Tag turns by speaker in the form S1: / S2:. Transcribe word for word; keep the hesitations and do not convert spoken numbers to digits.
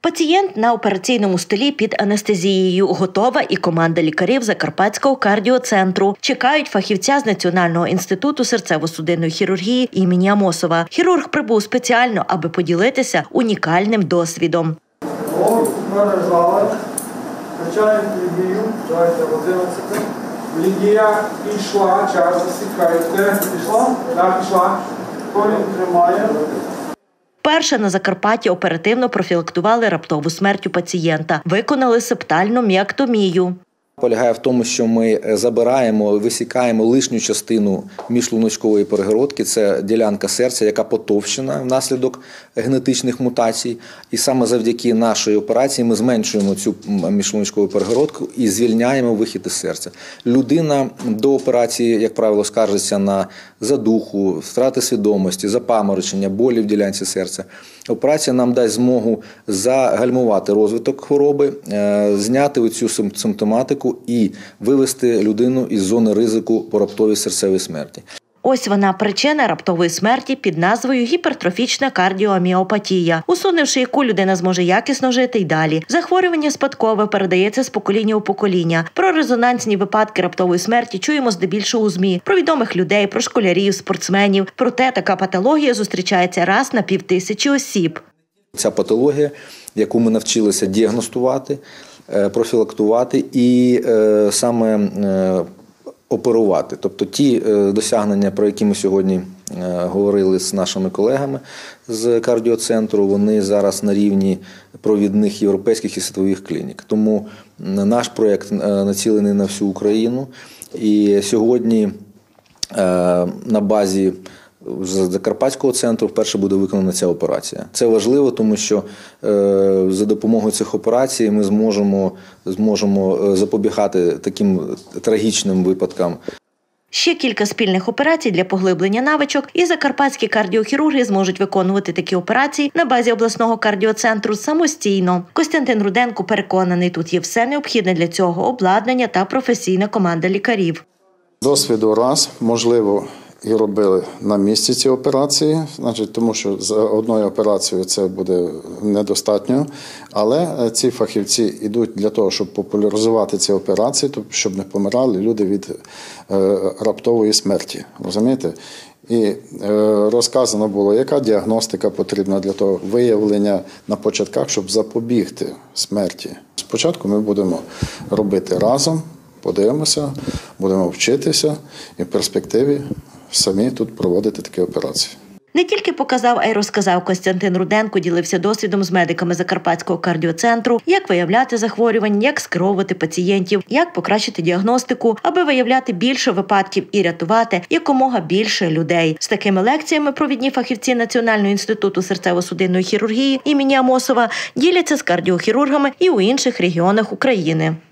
S1: Пацієнт на операційному столі під анестезією. Готова і команда лікарів Закарпатського кардіоцентру. Чекають фахівця з Національного інституту серцево-судинної хірургії імені Амосова. Хірург прибув спеціально, аби поділитися унікальним досвідом.
S2: О, в мене зала. Качаємо Лідію. Давайте одинадцяти. Лідія пішла, час засікайте. Пішла? Так, пішла. Колін тримає.
S1: Вперше на Закарпатті оперативно профілактували раптову смерть у пацієнта. Виконали септальну міектомію.
S3: Полягає в тому, що ми забираємо, висікаємо лишню частину міжшлуночкової перегородки. Це ділянка серця, яка потовщена внаслідок генетичних мутацій. І саме завдяки нашій операції ми зменшуємо цю міжшлуночкову перегородку і звільняємо вихід із серця. Людина до операції, як правило, скаржиться на задуху, втрати свідомості, запаморочення, болі в ділянці серця. Операція нам дасть змогу загальмувати розвиток хвороби, зняти оцю симптоматику і вивести людину із зони ризику по раптовій серцевій смерті.
S1: Ось вона причина раптової смерті під назвою гіпертрофічна кардіоміопатія, усунувши яку людина зможе якісно жити й далі. Захворювання спадкове, передається з покоління у покоління. Про резонансні випадки раптової смерті чуємо здебільшого у ЗМІ. Про відомих людей, про школярів, спортсменів. Проте така патологія зустрічається раз на півтисячі осіб.
S3: Ця патологія, яку ми навчилися діагностувати, профілактувати і е, саме е, оперувати. Тобто ті е, досягнення, про які ми сьогодні е, говорили з нашими колегами з кардіоцентру, вони зараз на рівні провідних європейських і світових клінік. Тому наш проєкт націлений на всю Україну. І сьогодні е, на базі з Закарпатського центру вперше буде виконана ця операція. Це важливо, тому що е, за допомогою цих операцій ми зможемо, зможемо запобігати таким трагічним випадкам.
S1: Ще кілька спільних операцій для поглиблення навичок, і закарпатські кардіохірурги зможуть виконувати такі операції на базі обласного кардіоцентру самостійно. Костянтин Руденко переконаний, тут є все необхідне для цього – обладнання та професійна команда лікарів.
S4: Досвіду раз, можливо, і робили на місці ці операції, значить, тому що за одною операцією це буде недостатньо, але ці фахівці йдуть для того, щоб популяризувати ці операції, тобто, щоб не помирали люди від е, раптової смерті, розумієте? І е, розказано було, яка діагностика потрібна для того виявлення на початках, щоб запобігти смерті. Спочатку ми будемо робити разом, подивимося, будемо вчитися і в перспективі самі тут проводити такі операції.
S1: Не тільки показав, а й розказав Костянтин Руденко, ділився досвідом з медиками Закарпатського кардіоцентру, як виявляти захворювання, як скеровувати пацієнтів, як покращити діагностику, аби виявляти більше випадків і рятувати якомога більше людей. З такими лекціями провідні фахівці Національного інституту серцево-судинної хірургії імені Амосова діляться з кардіохірургами і у інших регіонах України.